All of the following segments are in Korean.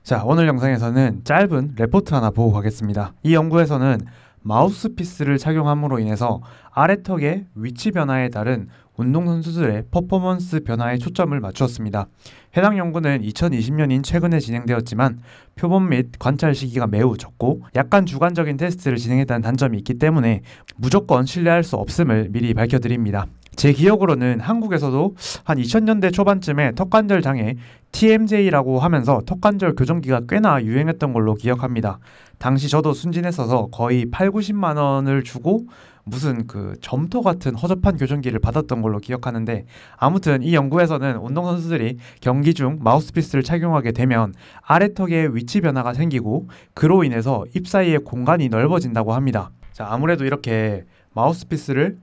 자, 오늘 영상에서는 짧은 레포트 하나 보고 가겠습니다. 이 연구에서는 마우스피스를 착용함으로 인해서 아래턱의 위치 변화에 따른 운동선수들의 퍼포먼스 변화에 초점을 맞추었습니다. 해당 연구는 2020년인 최근에 진행되었지만 표본 및 관찰 시기가 매우 적고 약간 주관적인 테스트를 진행했다는 단점이 있기 때문에 무조건 신뢰할 수 없음을 미리 밝혀드립니다. 제 기억으로는 한국에서도 한 2000년대 초반쯤에 턱관절 장애 TMJ라고 하면서 턱관절 교정기가 꽤나 유행했던 걸로 기억합니다. 당시 저도 순진했어서 거의 8, 90만 원을 주고 무슨 그 점토 같은 허접한 교정기를 받았던 걸로 기억하는데, 아무튼 이 연구에서는 운동선수들이 경기 중 마우스피스를 착용하게 되면 아래턱의 위치 변화가 생기고 그로 인해서 입 사이의 공간이 넓어진다고 합니다. 자, 아무래도 이렇게 마우스피스를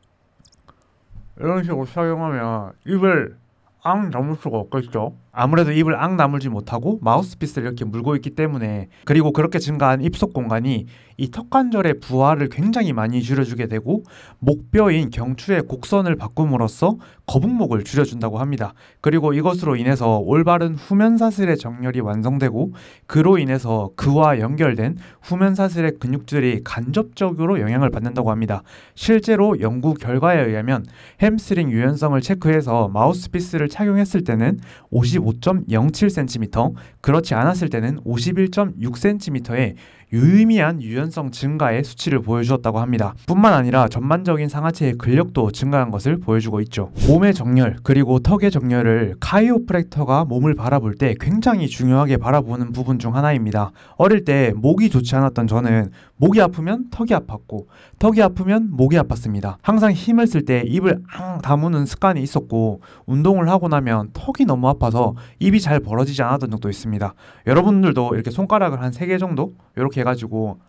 이런 식으로 착용하면 입을 앙 다물 수가 없겠죠. 아무래도 입을 앙 다물지 못하고 마우스피스를 이렇게 물고 있기 때문에, 그리고 그렇게 증가한 입속 공간이 이 턱관절의 부하를 굉장히 많이 줄여주게 되고 목뼈인 경추의 곡선을 바꿈으로써 거북목을 줄여준다고 합니다. 그리고 이것으로 인해서 올바른 후면사슬의 정렬이 완성되고 그로 인해서 그와 연결된 후면사슬의 근육들이 간접적으로 영향을 받는다고 합니다. 실제로 연구 결과에 의하면 햄스트링 유연성을 체크해서 마우스피스를 착용했을 때는 55.07cm, 그렇지 않았을 때는 51.6cm의 유의미한 유연성 증가의 수치를 보여주었다고 합니다. 뿐만 아니라 전반적인 상하체의 근력도 증가한 것을 보여주고 있죠. 몸의 정렬 그리고 턱의 정렬을 카이오프랙터가 몸을 바라볼 때 굉장히 중요하게 바라보는 부분 중 하나입니다. 어릴 때 목이 좋지 않았던 저는 목이 아프면 턱이 아팠고 턱이 아프면 목이 아팠습니다. 항상 힘을 쓸 때 입을 앙 다무는 습관이 있었고 운동을 하고 나면 턱이 너무 아파서 입이 잘 벌어지지 않았던 적도 있습니다. 여러분들도 이렇게 손가락을 한 3개 정도 이렇게 해가지고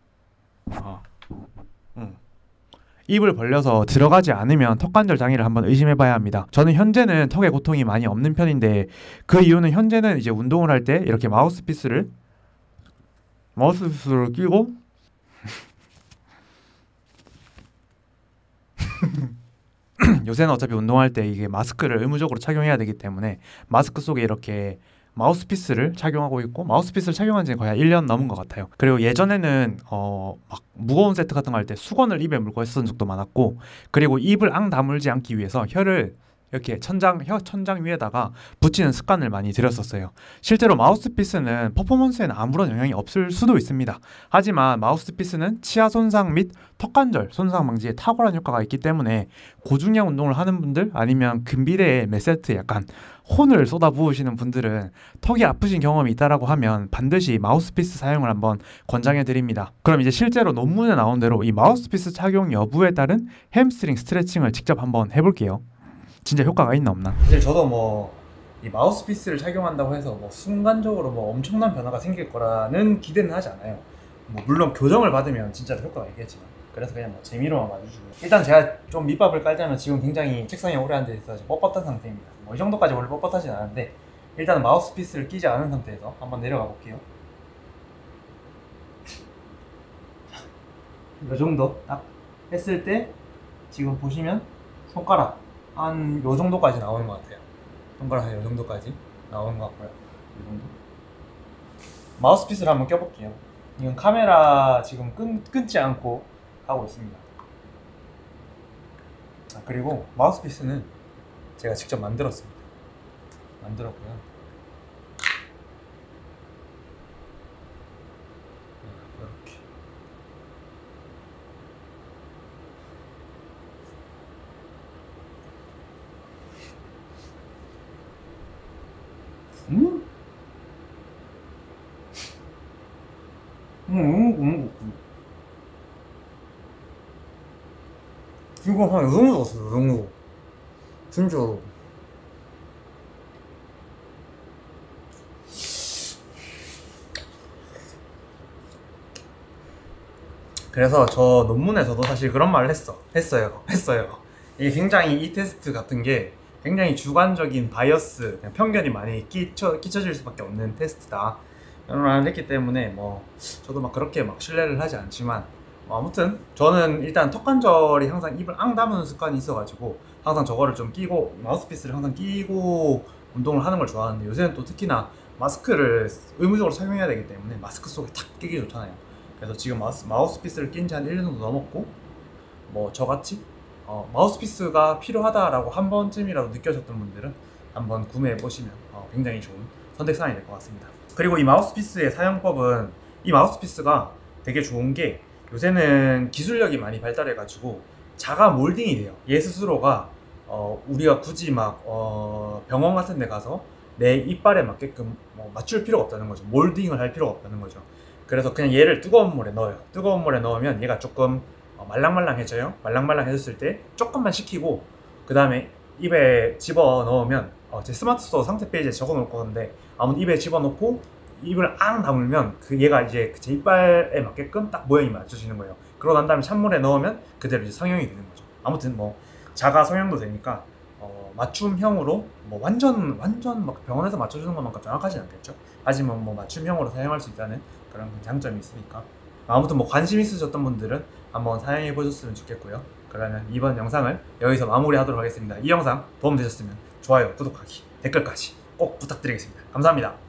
입을 벌려서 들어가지 않으면 턱관절 장애를 한번 의심해봐야 합니다. 저는 현재는 턱에 고통이 많이 없는 편인데, 그 이유는 현재는 이제 운동을 할 때 이렇게 마우스피스를 끼고 요새는 어차피 운동할 때 이게 마스크를 의무적으로 착용해야 되기 때문에 마스크 속에 이렇게 마우스피스를 착용하고 있고, 마우스피스를 착용한 지 거의 1년 넘은 것 같아요. 그리고 예전에는 막 무거운 세트 같은 거 할 때 수건을 입에 물고 했었던 적도 많았고, 그리고 입을 앙 다물지 않기 위해서 혀를 이렇게 혀 천장 위에다가 붙이는 습관을 많이 들였었어요. 실제로 마우스피스는 퍼포먼스에는 아무런 영향이 없을 수도 있습니다. 하지만 마우스피스는 치아 손상 및 턱관절 손상 방지에 탁월한 효과가 있기 때문에 고중량 운동을 하는 분들, 아니면 근비대에 몇 세트 약간 혼을 쏟아부으시는 분들은 턱이 아프신 경험이 있다라고 하면 반드시 마우스피스 사용을 한번 권장해 드립니다. 그럼 이제 실제로 논문에 나온 대로 이 마우스피스 착용 여부에 따른 햄스트링 스트레칭을 직접 한번 해볼게요. 진짜 효과가 있나 없나? 사실 저도 이 마우스피스를 착용한다고 해서 순간적으로 엄청난 변화가 생길 거라는 기대는 하지 않아요. 물론 교정을 받으면 진짜 효과가 있겠지만, 그래서 그냥 재미로만 봐주시고요. 일단 제가 좀 밑밥을 깔자면 지금 굉장히 책상에 오래 앉아있어서 뻣뻣한 상태입니다. 이 정도까지 원래 뻣뻣하진 않은데, 일단은 마우스피스를 끼지 않은 상태에서 한번 내려가 볼게요. 이 정도 딱 했을 때 지금 보시면 손가락 한 요 정도까지 나오는 것 같아요. 손가락 한 요 정도까지 나오는 것 같고요. 이 정도. 마우스피스를 한번 껴볼게요. 이건 카메라 지금 끊지 않고 가고 있습니다. 그리고 마우스피스는 제가 직접 만들었습니다. 만들었고요. 이렇게. 이거 한 요 정도 같아요, 요 정도. 진짜로. 그래서 저 논문에서도 사실 그런 말을 했어요. 이게 굉장히 이 테스트 같은 게 굉장히 주관적인 바이어스, 편견이 많이 끼쳐질 수밖에 없는 테스트다, 이런 말을 했기 때문에 저도 그렇게 신뢰를 하지 않지만, 아무튼 저는 일단 턱관절이 항상 입을 앙 다무는 습관이 있어가지고 항상 저거를 좀 끼고, 마우스피스를 항상 끼고 운동을 하는 걸 좋아하는데, 요새는 또 특히나 마스크를 의무적으로 착용해야 되기 때문에 마스크 속에 탁 끼기 좋잖아요. 그래서 지금 마우스피스를 낀 지 한 1년 정도 넘었고, 뭐 저같이 마우스피스가 필요하다라고 한 번쯤이라도 느껴졌던 분들은 한번 구매해 보시면 굉장히 좋은 선택사항이 될 것 같습니다. 그리고 이 마우스피스의 사용법은, 이 마우스피스가 되게 좋은 게 요새는 기술력이 많이 발달해 가지고 자가 몰딩이 돼요. 얘 스스로가 우리가 굳이 막 병원 같은 데 가서 내 이빨에 맞게끔 맞출 필요가 없다는 거죠. 몰딩을 할 필요가 없다는 거죠. 그래서 그냥 얘를 뜨거운 물에 넣어요. 뜨거운 물에 넣으면 얘가 조금 말랑말랑해져요. 말랑말랑해졌을 때 조금만 식히고 그 다음에 입에 집어 넣으면, 제 스마트 스토어 상세 페이지에 적어 놓을 건데, 아무튼 입에 집어 넣고 입을 앙 다물면 얘가 이제 제 이빨에 맞게끔 딱 모양이 맞춰지는 거예요. 그러고 난 다음에 찬물에 넣으면 그대로 이제 성형이 되는 거죠. 아무튼 뭐 자가 성형도 되니까 맞춤형으로, 뭐 완전 막 병원에서 맞춰주는 것만큼 정확하진 않겠죠. 하지만 뭐 맞춤형으로 사용할 수 있다는 그런 장점이 있으니까, 아무튼 뭐 관심 있으셨던 분들은 한번 사용해 보셨으면 좋겠고요. 그러면 이번 영상을 여기서 마무리하도록 하겠습니다. 이 영상 도움되셨으면 좋아요, 구독하기, 댓글까지 꼭 부탁드리겠습니다. 감사합니다.